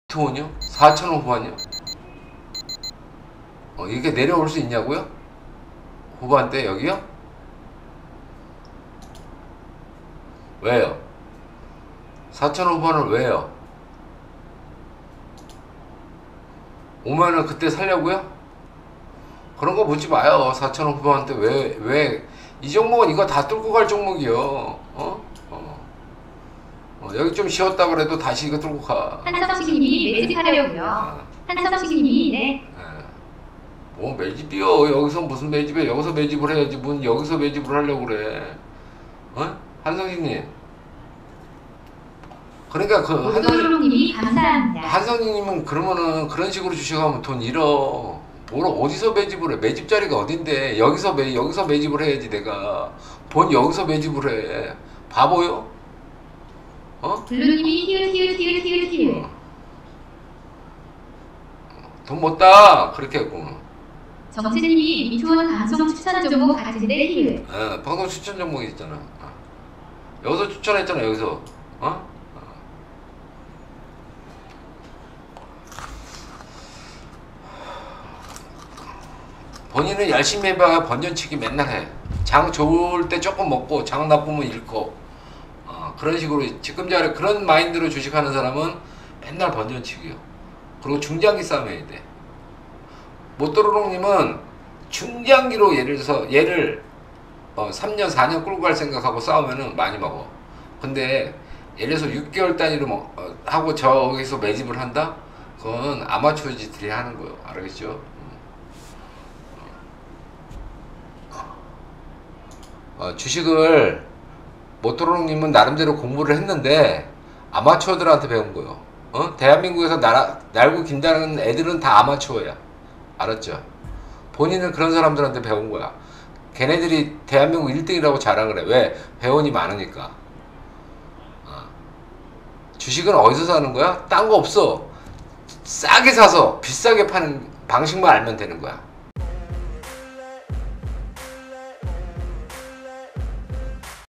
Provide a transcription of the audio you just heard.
원이요? 4,000원 후반이요? 이게 내려올 수 있냐고요? 후반대 여기요? 왜요? 4,000원 후반을 왜요? 오면은 그때 살려고요? 그런 거 보지 마요. 4,000원 후반대 왜 이 종목은 이거 다 뚫고 갈 종목이요. 여기 좀 쉬었다 그래도 다시 이거 뚫고 가. 한성식님이 매집하려고요. 한성식님이 네. 뭐 매집이요? 여기서 무슨 매집이야? 여기서 매집을 해야지. 문 여기서 매집을 하려고 그래. 한성식님. 그러니까 그 오도로님이 감사합니다. 한성식님은 그러면은 그런 식으로 주식하면 돈 잃어. 뭘 어디서 매집을 해? 매집 자리가 어딘데? 여기서 매집을 해야지 내가. 본 여기서 매집을 해. 바보요? 블루님이 히읗 돈 못 따. 그렇게 했고. 정채님이 미투원 방송 추천 종목 같은데 히읗. 방송 추천 종목이 있잖아. 여기서 추천했잖아. 여기서. 본인은 열심히 해봐야 번전치기 맨날 해. 장 좋을 때 조금 먹고 장 나쁘면 잃고. 그런 식으로 지금 자리 그런 마인드로 주식하는 사람은 맨날 번전치기요. 그리고 중장기 싸움해야 돼. 모토로롱님은 중장기로 예를 들어서 얘를 3년 4년 끌고 갈 생각하고 싸우면은 많이 먹어. 근데 예를 들어서 6개월 단위로 하고 저기서 매집을 한다? 그건 아마추어지들이 하는 거예요. 알겠죠? 주식을 모토로롱님은 나름대로 공부를 했는데 아마추어들한테 배운 거예요. 대한민국에서 날고 긴다는 애들은 다 아마추어야. 알았죠? 본인은 그런 사람들한테 배운 거야. 걔네들이 대한민국 1등이라고 자랑을 해. 왜? 회원이 많으니까. 주식은 어디서 사는 거야? 딴 거 없어. 싸게 사서 비싸게 파는 방식만 알면 되는 거야.